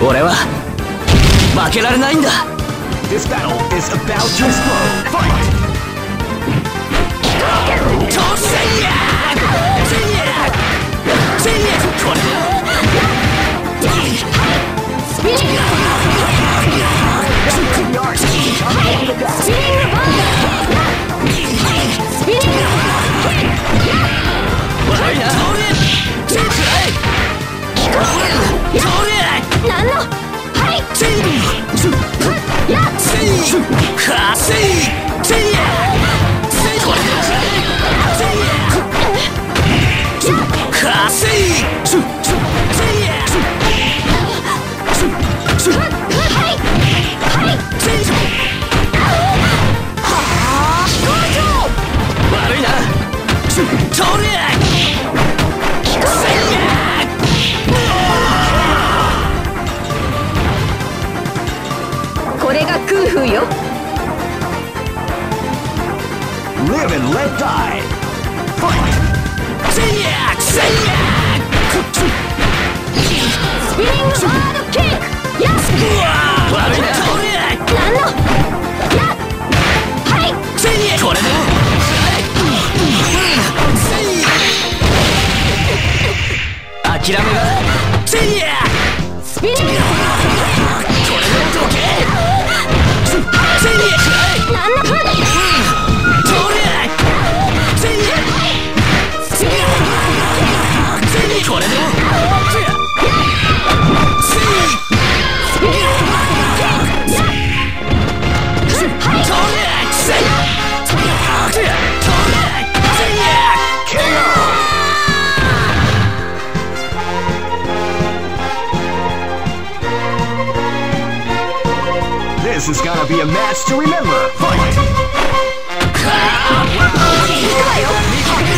俺は負けられないんだ。 This battle is about to explode. Fight! 突然やこれスピリングバー悪いな。 なんのはいこれが空風よ。 Live and let die. Fight! スピリングバードキック。やっ悪いな。 なんのやっはいこれで諦めがスピリングこれでどけなんのこれで This is gonna be a match to remember. Fight!